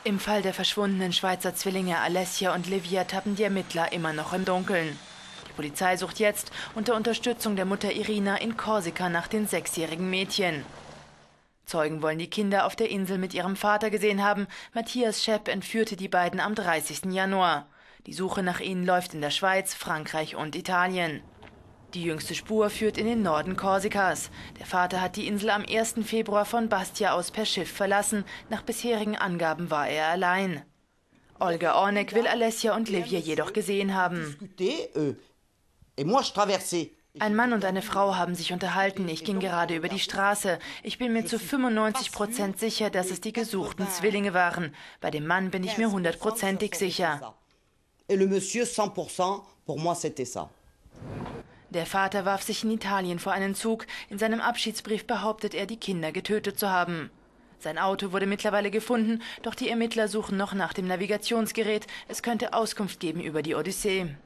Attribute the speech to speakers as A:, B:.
A: Im Fall der verschwundenen Schweizer Zwillinge Alessia und Livia tappen die Ermittler immer noch im Dunkeln. Die Polizei sucht jetzt unter Unterstützung der Mutter Irina in Korsika nach den 6-jährigen Mädchen. Zeugen wollen die Kinder auf der Insel mit ihrem Vater gesehen haben. Matthias Schepp entführte die beiden am 30. Januar. Die Suche nach ihnen läuft in der Schweiz, Frankreich und Italien. Die jüngste Spur führt in den Norden Korsikas. Der Vater hat die Insel am 1. Februar von Bastia aus per Schiff verlassen. Nach bisherigen Angaben war er allein. Olga Ornek will Alessia und Livia jedoch gesehen haben. Ein Mann und eine Frau haben sich unterhalten. Ich ging gerade über die Straße. Ich bin mir zu 95% sicher, dass es die gesuchten Zwillinge waren. Bei dem Mann bin ich mir 100%ig sicher. Der Vater warf sich in Italien vor einen Zug. In seinem Abschiedsbrief behauptet er, die Kinder getötet zu haben. Sein Auto wurde mittlerweile gefunden, doch die Ermittler suchen noch nach dem Navigationsgerät. Es könnte Auskunft geben über die Odyssee.